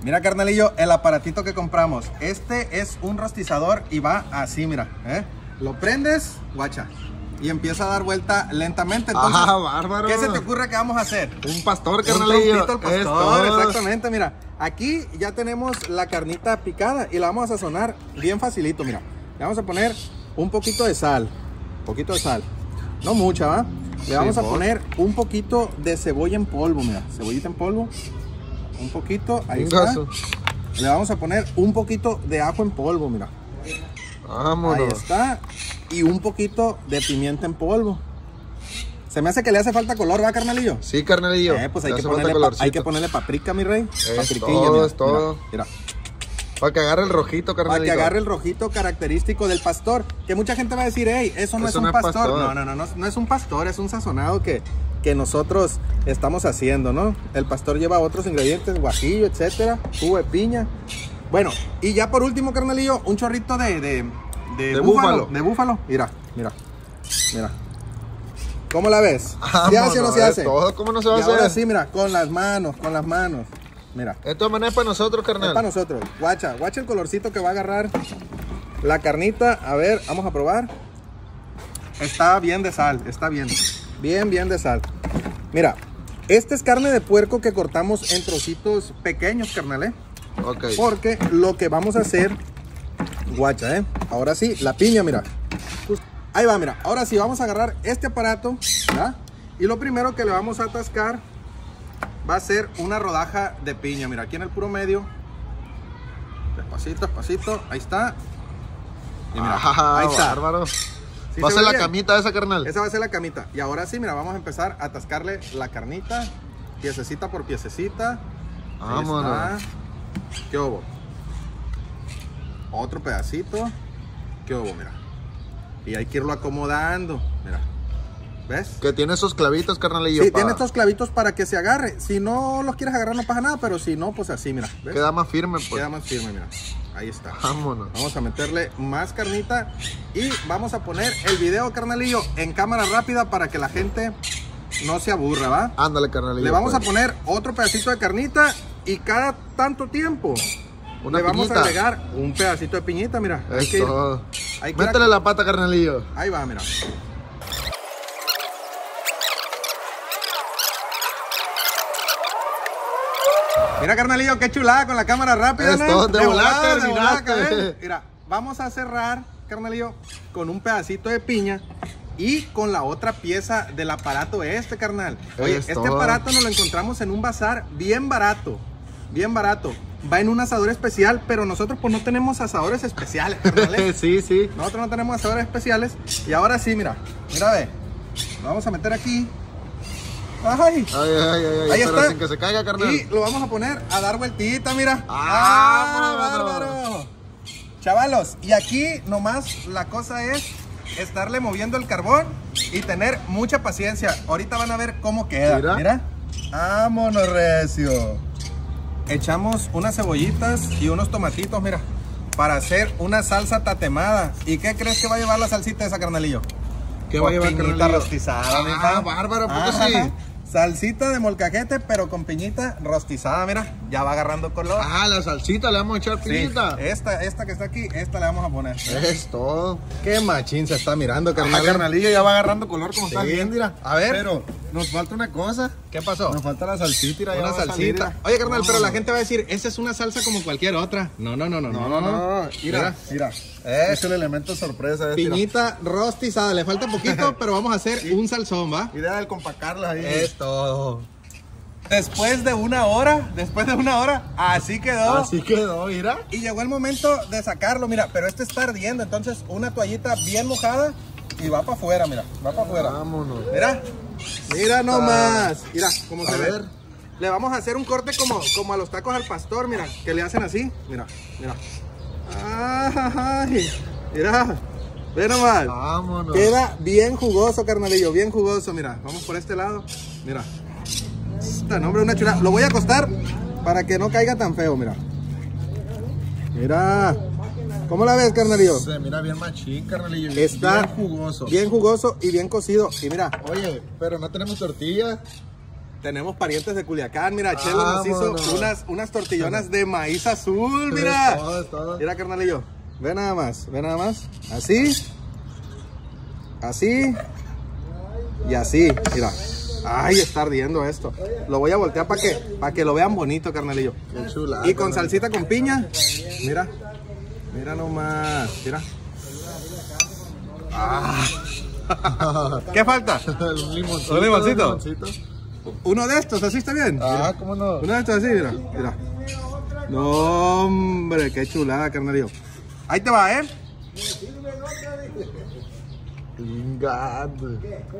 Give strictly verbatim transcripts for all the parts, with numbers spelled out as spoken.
Mira, carnalillo, el aparatito que compramos. Este es un rostizador y va así, mira. ¿eh? Lo prendes, guacha, y empieza a dar vuelta lentamente. Entonces, ¡ah, bárbaro! ¿qué se te ocurre que vamos a hacer? Un pastor, Un carnalillo. trompito al pastor, exactamente, mira. Aquí ya tenemos la carnita picada y la vamos a sazonar bien facilito, mira. Le vamos a poner un poquito de sal, un poquito de sal. No mucha, ¿va? Le sí, vamos a poner un poquito de cebolla en polvo, mira. Cebollita en polvo. Un poquito, ahí está. Gaso. Le vamos a poner un poquito de ajo en polvo, mira. Vámonos. Ahí está. Y un poquito de pimienta en polvo. Se me hace que le hace falta color, ¿va, carnalillo? Sí, carnalillo. Eh, pues hay que, ponerle hay que ponerle paprika, mi rey. Es todo, mira, es todo. Mira, mira. Para que agarre el rojito, carnalillo. Para que agarre el rojito característico del pastor. Que mucha gente va a decir, hey, eso no eso es un no pastor. pastor. No, no, no, no, no es un pastor, es un sazonado que, que nosotros estamos haciendo, ¿no? El pastor lleva otros ingredientes, guajillo, etcétera, jugo de piña. Bueno, y ya por último, carnalillo, un chorrito de, de, de, de búfalo, búfalo. De búfalo. Mira, mira, mira. ¿Cómo la ves? ¿Se hace o no se hace? Todo, ¿cómo no se va y a hacer? Ahora sí, mira, con las manos, con las manos. Mira. De todas maneras es para nosotros, carnal. Es para nosotros. Guacha, guacha el colorcito que va a agarrar la carnita. A ver, vamos a probar. Está bien de sal, está bien. Bien, bien de sal. Mira, esta es carne de puerco que cortamos en trocitos pequeños, carnal, ¿eh? Ok. Porque lo que vamos a hacer, guacha, ¿eh? Ahora sí, la piña, mira. Ahí va, mira. Ahora sí, vamos a agarrar este aparato, ¿verdad? Y lo primero que le vamos a atascar va a ser una rodaja de piña. Mira, aquí en el puro medio. Despacito, despacito. Ahí está. Y mira, ah, ahí está. Bárbaro. ¿Sí va a ser la bien? camita esa, carnal. Esa va a ser la camita. Y ahora sí, mira, vamos a empezar a atascarle la carnita. Piececita por piececita. Vámonos. ¿Qué hubo? Otro pedacito. ¿Qué hubo? Mira. Y hay que irlo acomodando. Mira. ¿Ves? Que tiene esos clavitos, carnalillo. Sí, para... tiene estos clavitos para que se agarre. Si no los quieres agarrar no pasa nada, pero si no, pues así, mira. ¿Ves? Queda más firme, pues. Queda más firme, mira. Ahí está. Vámonos. Vamos a meterle más carnita y vamos a poner el video, carnalillo, en cámara rápida para que la gente no se aburra, ¿va? Ándale, carnalillo. Le vamos pues. a poner otro pedacito de carnita y cada tanto tiempo Una le vamos piñita. a agregar un pedacito de piñita, mira. Hay que ir, hay que Métele ir a... la pata, carnalillo. Ahí va, mira. Mira, carnalillo, qué chulada con la cámara rápida, ¿no? Esto, de, de volada, de volada, ¿eh? Mira, vamos a cerrar, carnalillo, con un pedacito de piña y con la otra pieza del aparato este, carnal. Oye, Esto. este aparato nos lo encontramos en un bazar bien barato, bien barato. Va en un asador especial, pero nosotros pues no tenemos asadores especiales, carnal. Sí, sí. Nosotros no tenemos asadores especiales. Y ahora sí, mira, mira, ve. Lo vamos a meter aquí. Ay, ay, ay, ay, ay. Ahí pero está. sin que se caiga, carnal. Y lo vamos a poner a dar vueltita, mira. ¡Ah, bárbaro! Chavalos, y aquí nomás la cosa es estarle moviendo el carbón y tener mucha paciencia. Ahorita van a ver cómo queda. Mira. Mira. Vámonos, recio. Echamos unas cebollitas y unos tomatitos, mira, para hacer una salsa tatemada. ¿Y qué crees que va a llevar la salsita esa, carnalillo? ¿Qué va a llevar, piñita rostizada, ah, bárbaro, ¿por qué sí? Salsita de molcajete, pero con piñita rostizada, mira, ya va agarrando color. Ah, la salsita le vamos a echar piñita. Sí, esta, esta que está aquí, esta le vamos a poner. Es todo. Qué machín se está mirando, carnal. Ah, carnalillo ya va agarrando color como sí, está bien, mira. A ver. Pero nos falta una cosa. ¿Qué pasó? Nos falta la salsita. Una ya salsita. Salir, Oye, carnal, no. Pero la gente va a decir, esa es una salsa como cualquier otra. No, no, no, no, no. No, no, no. Mira, mira. Es, es el elemento sorpresa. Es, piñita mira. Rostizada. Le falta poquito, pero vamos a hacer sí. un salsón, ¿va? Idea de compacarla ahí. Es todo. Después de una hora, después de una hora, así quedó. Así quedó, mira. Y llegó el momento de sacarlo, mira, pero este está ardiendo, entonces una toallita bien mojada y va para afuera, mira, va para afuera. Vámonos. Mira, mira nomás. Mira, cómo se ver. ve. Le vamos a hacer un corte como, como a los tacos al pastor, mira, que le hacen así, mira, mira. Ay, mira, ve nomás. Vámonos. Queda bien jugoso, carnalillo, bien jugoso, mira. Vamos por este lado, mira. Esta, no, hombre, una chula. Lo voy a acostar para que no caiga tan feo, mira. Mira. ¿Cómo la ves, carnalillo? Se mira bien machín, carnalillo. Está bien jugoso. Bien jugoso y bien cocido. Y mira. Oye, pero no tenemos tortilla. Tenemos parientes de Culiacán, mira, Chelo nos hizo Vámonos. unas, unas tortillonas de maíz azul, mira. Es todo, es todo. Mira, carnalillo, ve nada más, ve nada más, así, así y así, mira. Ay, está ardiendo esto. Lo voy a voltear para que, para que lo vean bonito, carnalillo. Qué chula. Y con salsita con piña, mira, mira nomás, mira. Ah. ¿Qué falta? Un limoncito. ¿Un limoncito? Un limoncito. Uno de estos, ¿así está bien? Ah, Mira. ¿cómo no? Uno de estos así, mira, mira. No, hombre, qué chulada, carnalillo. Ahí te va, ¿eh? Chingado.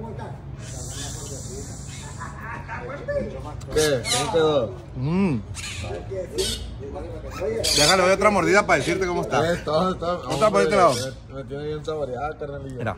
¿Qué? ¿Cómo quedó? Mmm. Déjale, doy otra mordida para decirte cómo está. Es todo, es todo. Otra por este lado. Me, me tiene bien saboreada, carnalillo. Mira.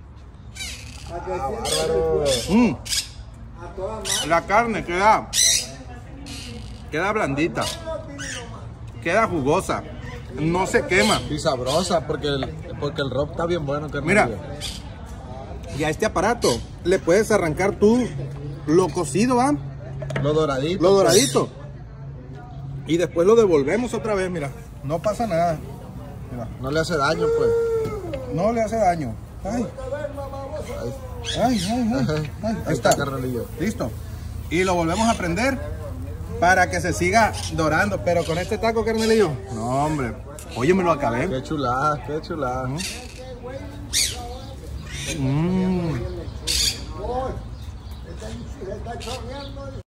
Bárbaro. Mmm. La carne queda, queda blandita, queda jugosa, no se quema. Y sabrosa, porque el, porque el rock está bien bueno, carnalillo. Mira, y a este aparato le puedes arrancar tú lo cocido, ¿va? Lo doradito. Lo doradito. Y después lo devolvemos otra vez, mira. No pasa nada. Mira. No le hace daño, pues. No le hace daño. Ay. Ay, ay, ay. Ay, ahí está. Carnalillo. Listo. Y lo volvemos a prender para que se siga dorando. Pero con este taco, carnalillo. No, hombre. Oye, me lo acabé. Qué chulada, qué chulada. Mm.